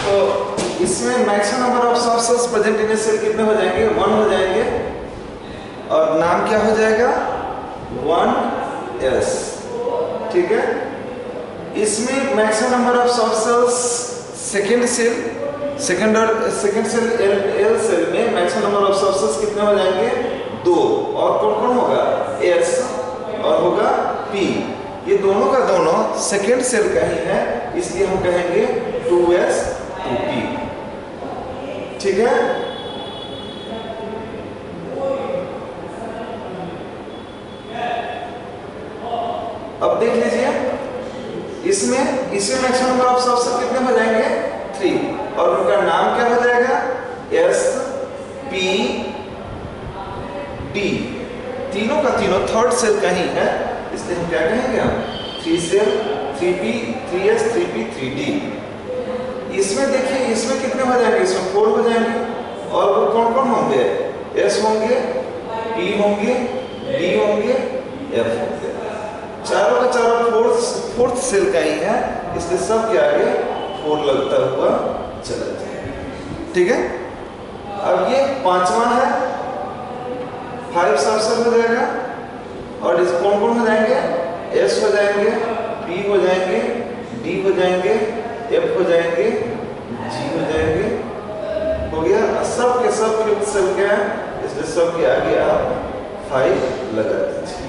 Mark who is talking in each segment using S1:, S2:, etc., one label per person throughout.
S1: तो इसमें maximum number of sub shells present in a shell कितने हो जाएंगे? 1 हो जाएंगे। और नाम क्या हो जाएगा? 1s। ठीक है। इसमें maximum number of sub shells second shell L shell में maximum number of sub shells कितने हो जाएंगे? 2। और कौन कौन होगा? s और होगा p। ये दोनों का दोनों सेकेंड सेल का ही है, इसलिए हम कहेंगे 2s 2p। ठीक है। अब देख लीजिए, इसमें maximum number of sub shell कितने हो जाएंगे? 3। और उनका नाम क्या हो जाएगा? s p d। तीनों का तीनों थर्ड सेल का ही है, इसलिए हम क्या कहेंगे? हम 3 cell 3p 3s 3p 3d। इसमें देखिए, इसमें कितने हो जाएंगे? इसमें 4 हो जाएंगे। और वो कौन कौन होंगे? s होंगे, p होंगे, d होंगे, f होंगे। चारों का चारों फोर्थ सेल का ही है, इसलिए सब के आगे 4 लगता हुआ चला जाए। ठीक है। अब ये पांचवा है, 5 सब सेल हो जाएगा। और इस कौन कौन हो जाएंगे? s हो जाएंगे, p हो जाएंगे, d हो जाएंगे, f हो जाएंगे, g हो जाएंगे। हो गया। सब के सब फिफ्थ सेल क्या है, इसलिए सब के आगे आप 5 लगा दीजिए।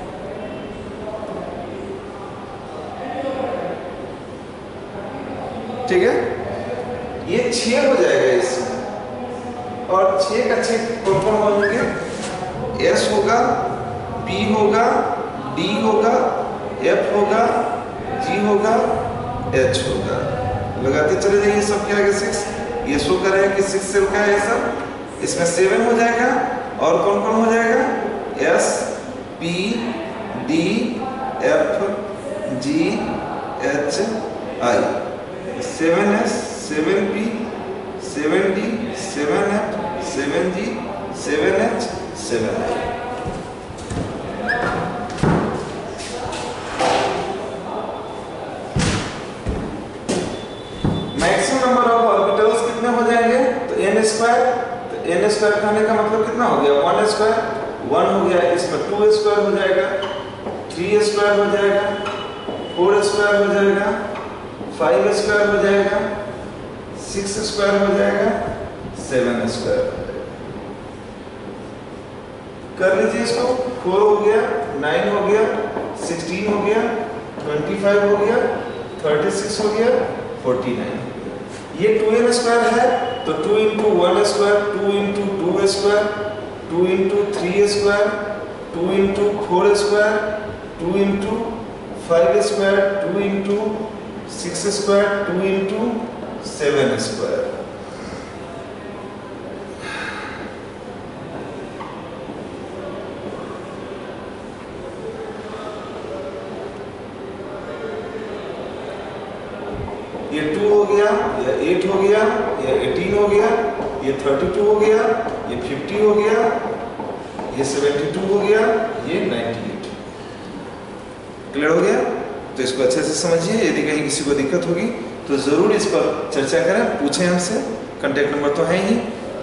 S1: ठीक है। ये 6 हो जाएगा इसमें। और 6 का 6 कौन कौन होंगे? s होगा, p होगा, d होगा, f होगा, g होगा, h होगा। लगाते चले जाइए सब के आगे 6। ये शो कर रहे हैं कि 6 सेल का है सब। इसमें 7 हो जाएगा। और कौन कौन हो जाएगा? s p d f g h i। 7s 7p 7d 7f 7g 7h 7i। Maximum number of orbitals कितने हो जाएंगे? तो n स्क्वायर। तो n स्क्वायर कहने का मतलब कितना हो गया? 1 स्क्वायर 1 हो गया। इसमें 2 स्क्वायर हो जाएगा, 3 स्क्वायर हो जाएगा, 4 स्क्वायर हो जाएगा, 5 स्क्वायर हो जाएगा, 6 स्क्वायर हो जाएगा, 7 स्क्वायर हो जाएगा। कर लीजिए इसको। 4 हो गया, 9 हो गया, 16 हो गया, 25 हो गया, 36 हो गया, 49। ये 2n स्क्वायर है, तो 2 into 1 square, 2 into 2 square, 2 into 3 square, 2 into 4 square, 2 into 5 square, 2 into 6 square, 2 into 7 square. ये 2 हो गया, ये 8 हो गया, ये 18 हो गया, ये 32 हो गया, ये 50 हो गया, ये 72 हो गया, ये 98। क्लियर हो गया? तो इसको अच्छे से समझिए। यदि कहीं किसी को दिक्कत होगी तो जरूर इस पर चर्चा करें, पूछें हमसे। कांटेक्ट नंबर तो है ही।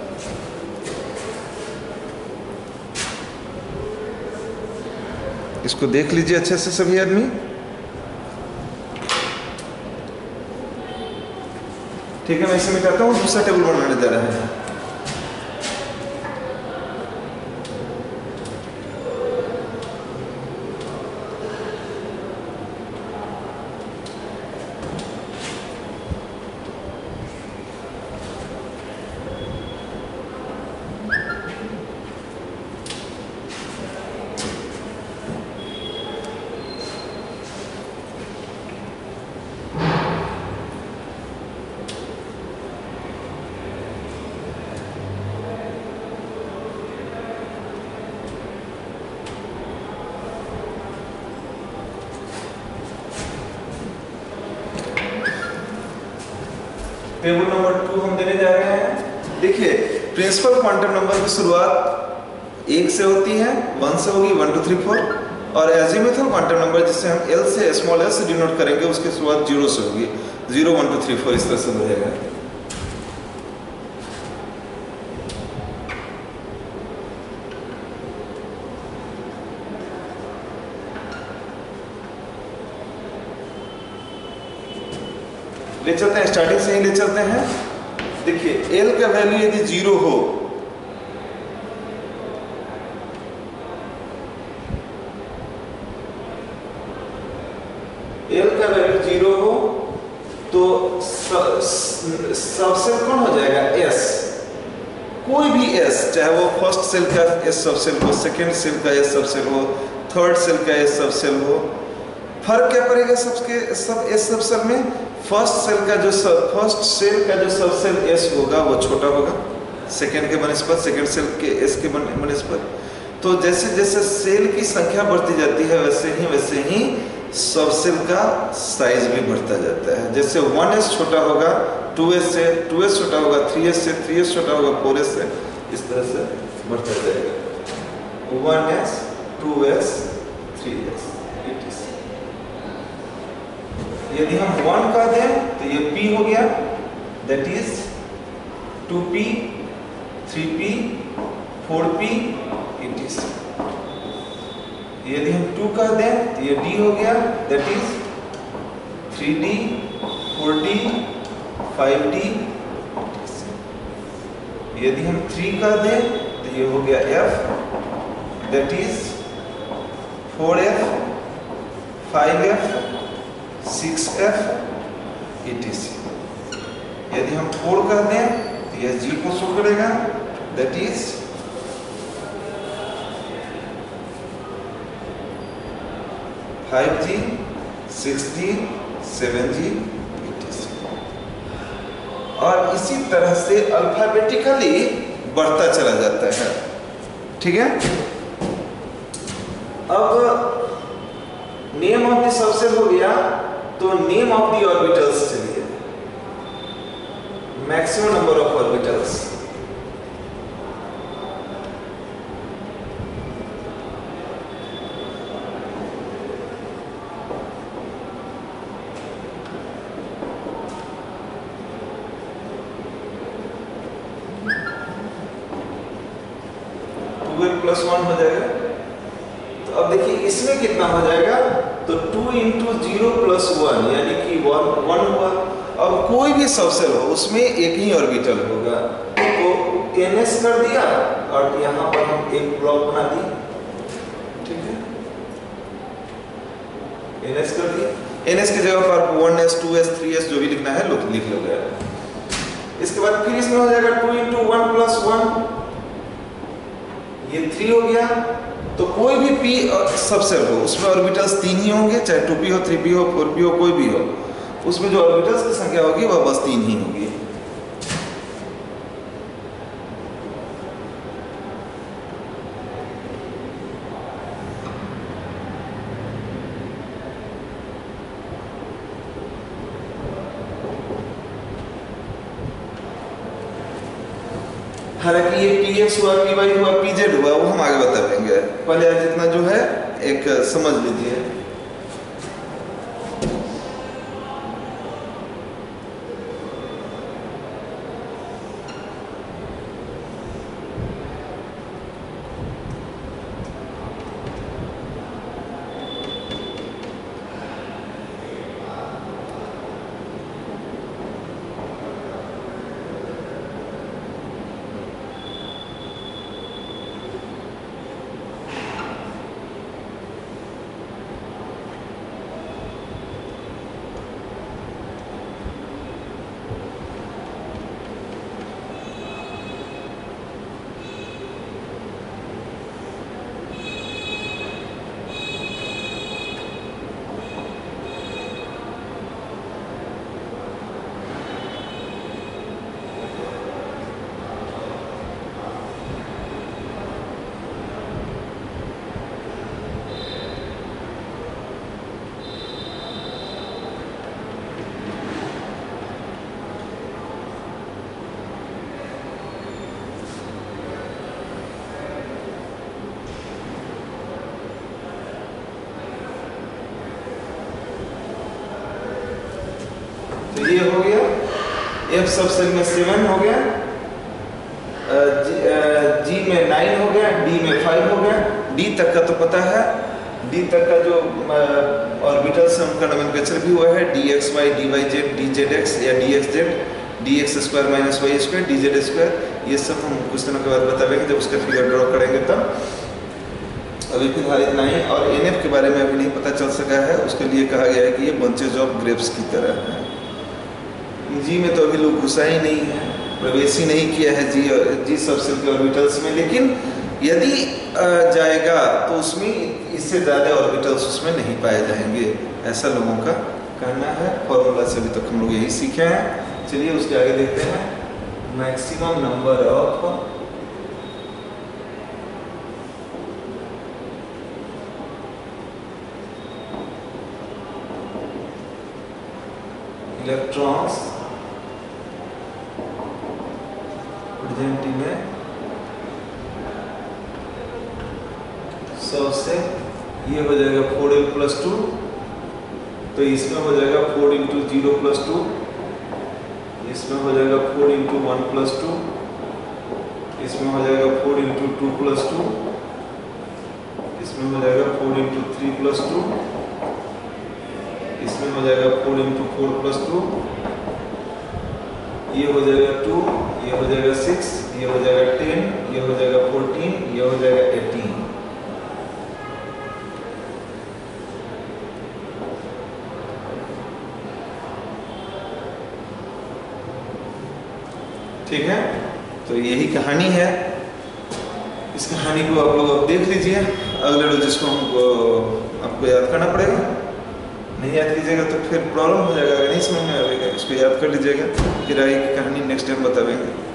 S1: इसको देख लीजिए अच्छे से सभी आदमी। ठीक है, मैं इसे मिटाता हूँ, दूसरा टेबल बनाने जा रहे हैं। टेबल नंबर 2 हम देने जा रहे हैं। देखिए, प्रिंसिपल क्वांटम नंबर की शुरुआत 1 से होती है, 1 से होगी, 1 2 3 4। और एजीमुथल क्वांटम नंबर जिसे हम L से स्मॉल l से डिनोट करेंगे, उसकी शुरुआत 0 से होगी, 0 1 2 3 4 इस तरह से हो जाएगा। ले चलते हैं, स्टार्टिंग से ही ले चलते हैं। देखिए L का वैल्यू यदि 0 हो, L का वैल्यू 0 हो तो सबसेल कौन हो जाएगा? S। कोई भी S, चाहे वो फर्स्ट सेल का S सबसेल हो, सेकेंड सेल का S सबसेल हो, थर्ड सेल का S सबसेल हो। फर्क क्या पड़ेगा सबके सब S सबसेल में? फर्स्ट सेल का जो सबसेल S होगा वो छोटा होगा सेकेंड के बनस्पत, सेकेंड सेल के S के बनस्पत। तो जैसे जैसे सेल की संख्या बढ़ती जाती है वैसे ही सबसेल का साइज भी बढ़ता जाता है। जैसे 1s छोटा होगा 2s से, 2s छोटा होगा 3s से, 3s छोटा होगा 4s से, इस तरह से बढ़ता जाएगा। 1s, 2s, 3s, यदि हम 1 का दें तो ये p हो गया, that is 2p, 3p, 4p, etc। यदि हम 2 का दें तो ये d हो गया, that is 3d, 4d, 5d, etc। यदि हम 3 का दें तो ये हो गया f, that is 4f, 5f, 6f, etc। यदि हम 4 कर दें तो यह g को शो करेगा, that is 5g, 6g, 7g, etc। और इसी तरह से अल्फाबेटिकली बढ़ता चला जाता है। ठीक है, अब नेम ऑफ द सबसेल हो गया, तो नेम ऑफ द ऑर्बिटल्स चलिए। Maximum number of orbitals, plus 1 हो जाएगा। तो अब देखिए इसमें कितना हो जाएगा, तो 2 इंटू 0 प्लस 1 यानी कि 1 हुआ। अब कोई भी सबसेल हो उसमें एक ही ऑर्बिटल होगा, तो ns कर दिया और यहाँ पर हम एक ब्लॉक बना दिए। ठीक है, ns कर दिया, ns की जगह पर 1s, 2s, 3s जो भी लिखना है लिख लो गया। इसके बाद फिर इसमें हो जाएगा 2 इंटू 1 प्लस 1, ये 3 हो गया। तो कोई भी p सबसेल हो उसमें ऑर्बिटल्स 3 ही होंगे, चाहे 2p हो, 3p हो, 4p हो, कोई भी हो, उसमें जो ऑर्बिटल्स की संख्या होगी वह बस 3 ही होगी। हालांकि ये px हुआ, py हुआ, pz हुआ वो हम आगे बता देंगे, पहले आज इतना जो है एक समझ लीजिए। तो ये हो गया, F सबसेल में 7 हो गया, G में 9 हो गया, D में 5 हो गया। D तक का तो पता है, डी तक का जो ऑर्बिटल्स है उनका नोमेनक्लेचर भी हुआ है, d x y, d y z, d z x या d x z, d x square minus y square, d z square. ये सब हम कुछ दिनों के बाद बताएंगे जब उसका फिगर ड्रॉ करेंगे तब। अभी फिलहाल इतना ही। और एनएफ के बारे में अभी नहीं पता चल सका है, उसके लिए कहा गया है कि ये बंचेज ऑफ ग्रेप्स की तरह है। जी में तो अभी लोग घुसा ही नहीं है, प्रवेश ही नहीं किया है जी सबसेल के ऑर्बिटल्स में, लेकिन यदि जाएगा तो उसमें इससे ज़्यादा ऑर्बिटल्स उसमें नहीं पाए जाएंगे, ऐसा लोगों का कहना है। फॉर्मूला से अभी तक हम लोग यही सीखे हैं। चलिए उसके आगे देखते हैं। Maximum number of electrons present in a subshell, ये हो जाएगा 4l+2, तो इसमें हो जाएगा 4 × 0+2, इसमें हो जाएगा 4 × 1+2, इसमें हो जाएगा 4 × 2+2, इसमें हो जाएगा 4 × 3+2, इसमें हो जाएगा 4 × 4+2, ये हो जाएगा 2, ये हो जाएगा 6, ये हो जाएगा 10, ये हो जाएगा 14, ये हो जाएगा 18। ठीक है, तो यही कहानी है। इस कहानी को आप लोग अब देख लीजिए। अगले रोज इसको हमको आपको याद करना पड़ेगा, नहीं याद कीजिएगा तो फिर प्रॉब्लम हो जाएगा, अगर नहीं समझ में आएगा। इसको याद कर लीजिएगा, फिर आगे की कहानी नेक्स्ट टाइम बताएंगे।